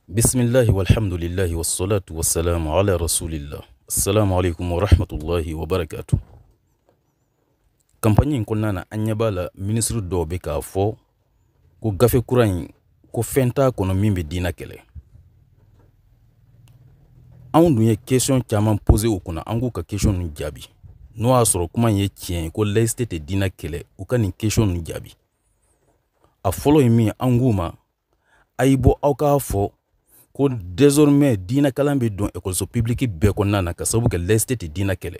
Bismillah walhamdulillah wassalatu wassalamu ala rasulillah. Assalamu alaikum wa rahmatullahi wa barakatuh. Campagne konna na anyaba la ministre do be ka fo ko gafe kuran ko fenta kono mimbe dina kele. An dun ye question caman posé o kuna an ka question nu jabi. No a soro kuma ye tien ko leste te dina kele o ka ni question nu jabi. A follow mi an ma aibo au ka fo ko désormais dina kalambe don école publique be ko nana ka sabu ke leste te dina kele.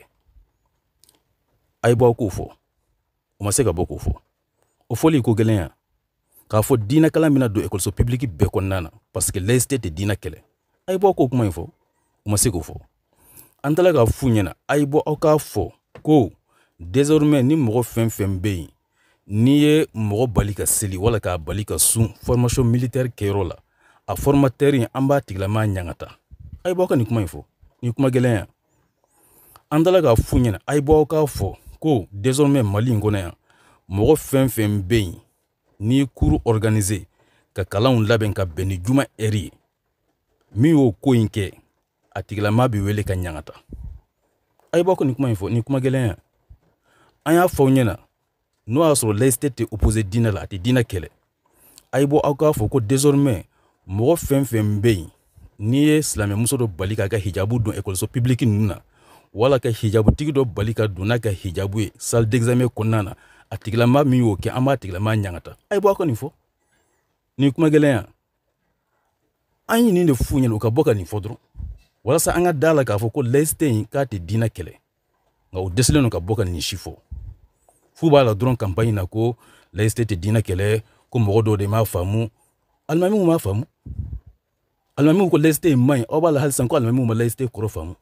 Aibo ko fo o ma se ka boko fo o foli ko gelen ka fo dina kalambe na do école publique be ko nana parce que leste te dina kele. Aibo ko kuma info o ma se ko fo antala ka fu nyena aibo au ka fo ko désormais ni mo fem be ni ye mo balika seli wala ka balika sun formation militaire kerola a formateur en amba tiglama nyangata ay boka ni kuma info ni kuma gelen andala ga funyena ay boka fo ko désormais mali ngona mo fem be ni cours organisé ka kalaun laben ka beni juma eri mi o ko inke a tiglama bi wele ka nyangata ay boka ni kuma info ni kuma gelen anya fo nyena no aso leste te opposé dina la te dina kele ay bo aka fo ko désormais mo fem be ni islamé muso do balika ka hijabu don école publique nuna wala ka hijabu tigi do balika duna ka hijabu e salle d'examen konana atiglama mi o ke ama atiglama nyangata ay bo aka ni fo ni kuma gelen anyi ni de funya lo ka boka ni fodro wala sa anga dala ka fo ko leste ka te dina kele nga o desle no ka boka ni shifo fu ba la dron campagne na ko leste te dina kele ko modo de ma famu almami ma famu almami ko leste mai o ba la hal san ko almami ma leste ko famu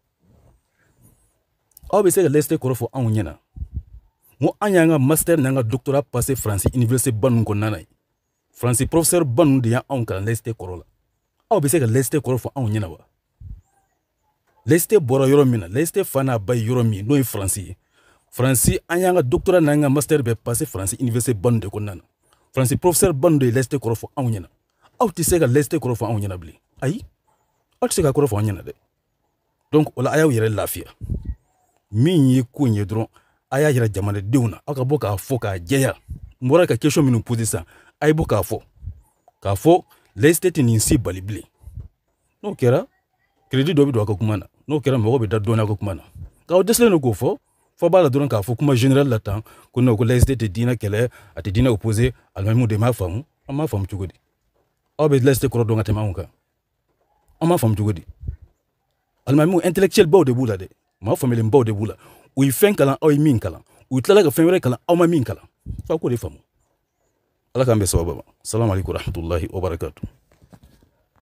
o be se leste ko fo an nyena mo anya nga master na nga doctorat passé français université banu ko nanay français professeur banu de ya an ka leste ko la o be se leste ko fo an nyena wa leste boro yoro mina leste fana bay yoro mi no français Francis anya nga doctorat na nga master be passé français université banu de ko nana français professeur banu de leste ko fo an nyena aw ti se ka leste ko fo an nyena bli ay aw ti se ka ko fo an nyena de donc wala ayaw yere lafia min yi ko nye dron aya yere jamane deuna aka boka fo ka jeya mbora ka question minu poser ça ay boka fo ka fo leste ti ni si bali bli no kera crédit do bi do ka kumana no kera mo be da dona ka kumana ka o desle no ko fo bala dron ka fo kuma général la temps ko no ko leste te dina kele ati dina opposé almami de ma famu ama famu tugodi aw be leste ko do ngate maunka ama famu tugodi almami intellectuel baw de bula de ma famille baw de bula u fen kala aw min kala u tala ka fen were kala aw ma min kala fa ko de famu ala kambe sababa assalamu alaikum rahmatullahi wa barakatuh